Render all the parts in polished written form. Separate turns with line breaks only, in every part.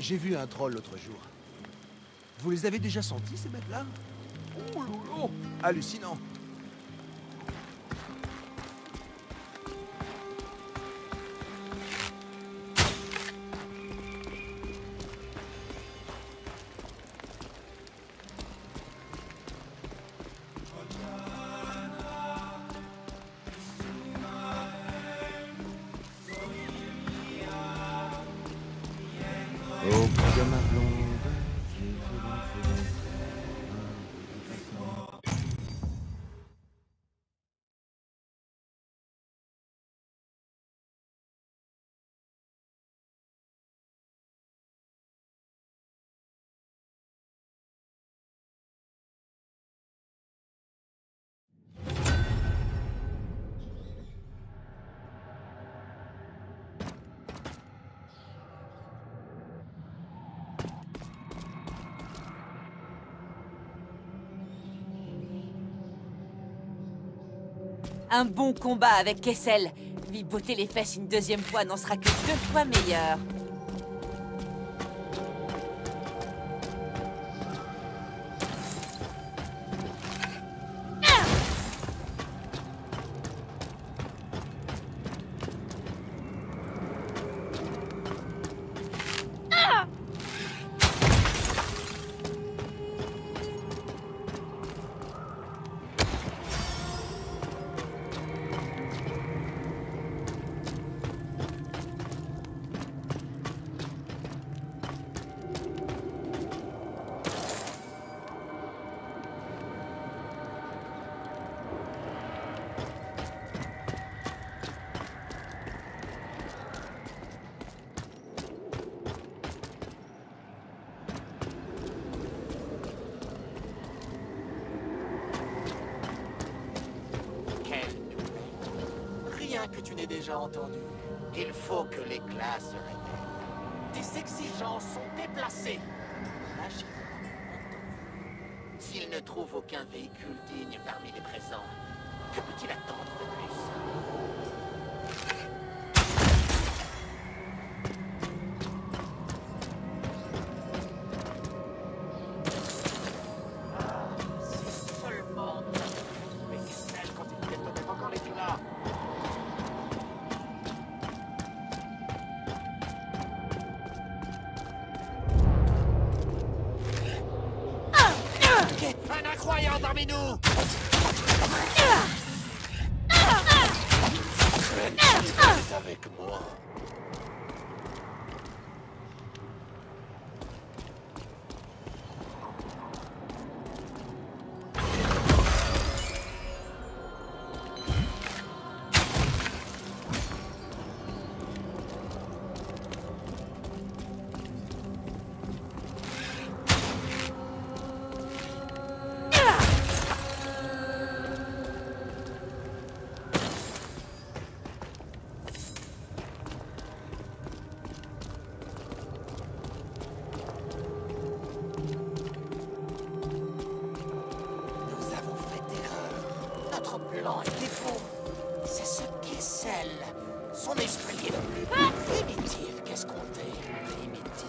J'ai vu un troll l'autre jour. Vous les avez déjà sentis, ces bêtes-là? Oh lolo, hallucinant. Oh, de ma blonde.
Un bon combat avec Kessel. Lui botter les fesses une deuxième fois n'en sera que 2 fois meilleur.
Que tu n'aies déjà entendu. Il faut que l'éclat se révèle. Tes exigences sont déplacées. Agis. S'il ne trouve aucun véhicule digne parmi les présents, que peut-il attendre de plus? Si seulement tu avais trouvé Kessel quand il développait encore l'éclat. Un incroyant parmi nous! Est avec moi. Notre plan était faux. C'est ce Kessel. Son esprit est le plus primitif qu'escompté. Primitif.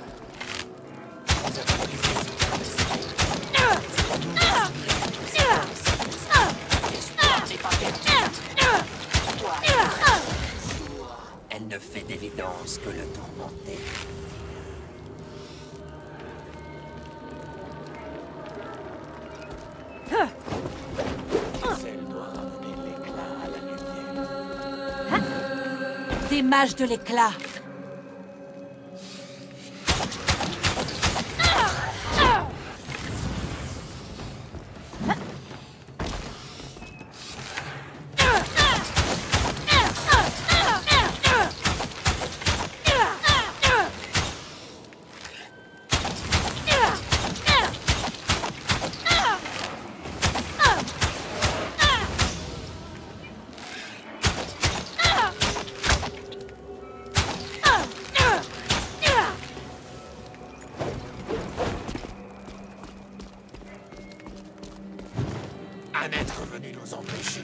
L'espoir n'est pas perdu. Elle ne fait d'évidence que le tourmenter.
Des mages de l'éclat.
Un être venu nous empêcher.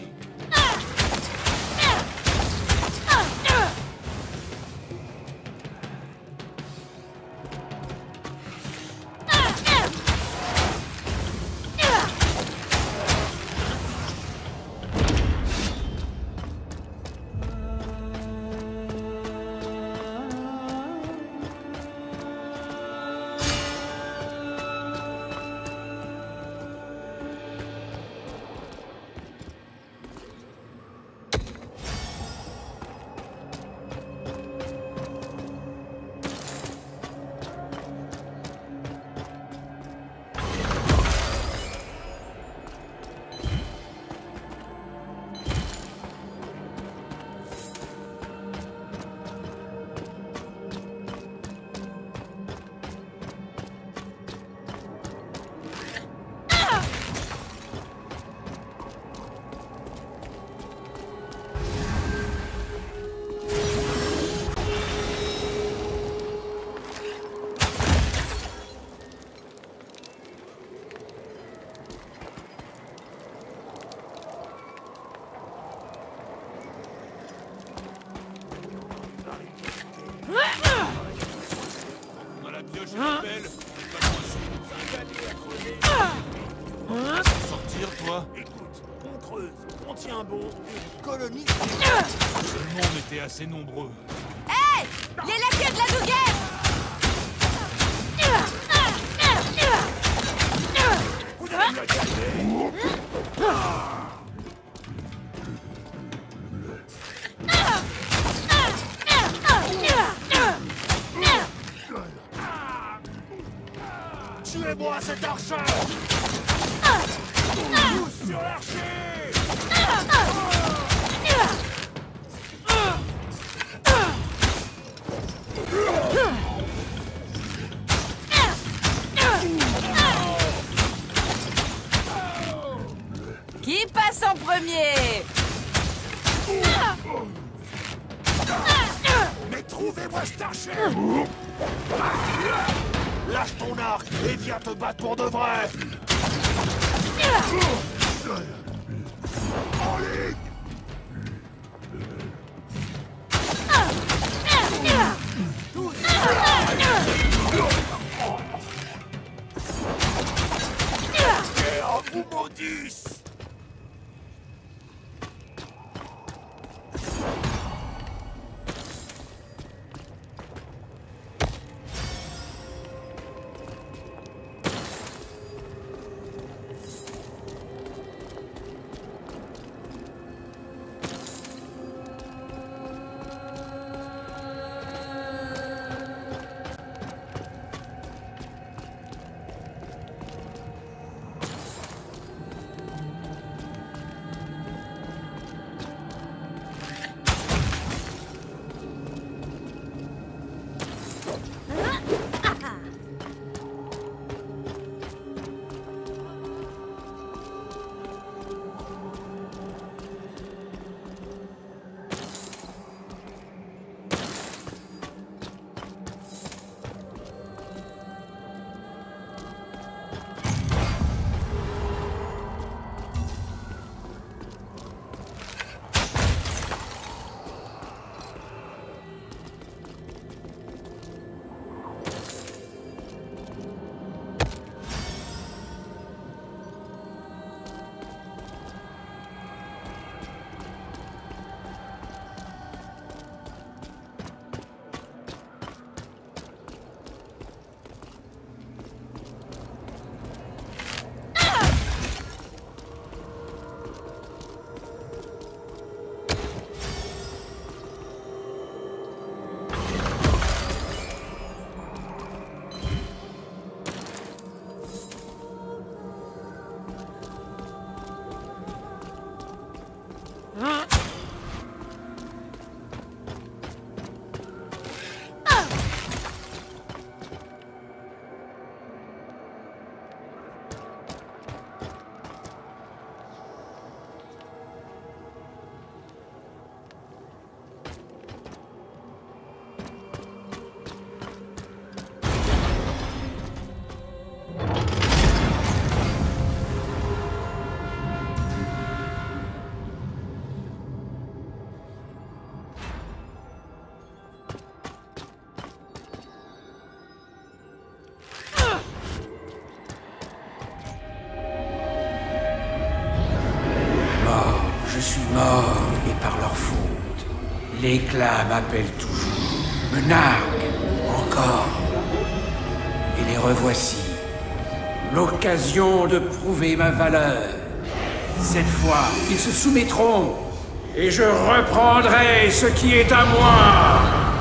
creuse. On tient bon. Une colonie.
Seulement on était assez nombreux.
Hé! Les laquais de la Douguette!
Vous allez me le calmer. Tuez-moi cet archer! Tous sur l'archer!
Qui passe en premier?
Mais trouvez-moi cet archer! Lâche ton arc et viens te battre pour de vrai! En ligne! Et on vous maudisse!
Mort et par leur faute. L'éclat m'appelle toujours, me nargue encore. Et les revoici. L'occasion de prouver ma valeur. Cette fois, ils se soumettront et je reprendrai ce qui est à moi.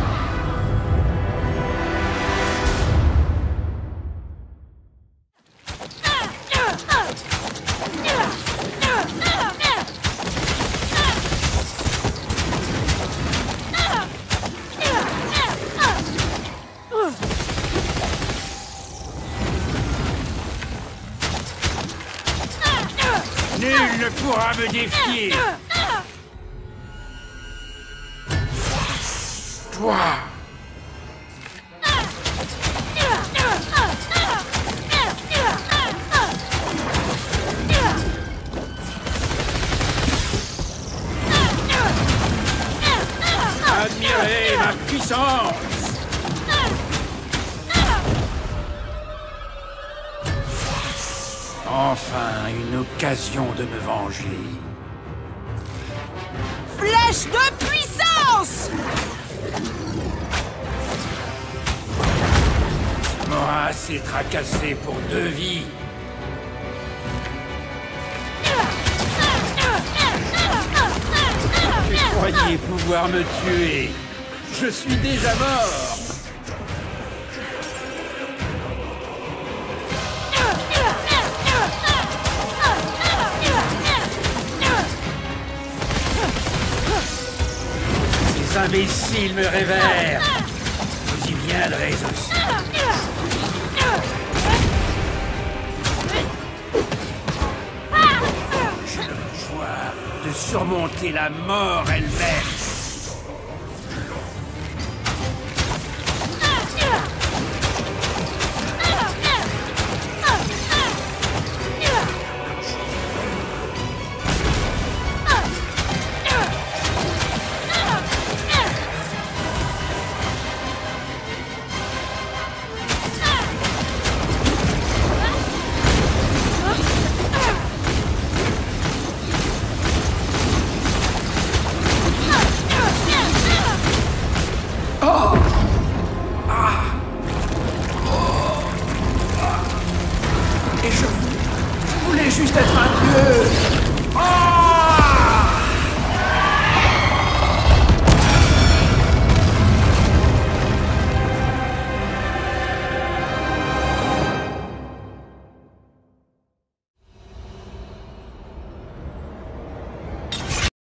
Nul ne pourra me défier. Toi. Admirez ma puissance. Enfin, une occasion de me venger.
flèche de puissance!
Tu m'auras assez tracassé pour 2 vies. Tu croyais pouvoir me tuer? Je suis déjà mort. Ces imbéciles me révèrent. Vous y viendrez aussi. J'ai le pouvoir de surmonter la mort elle-même.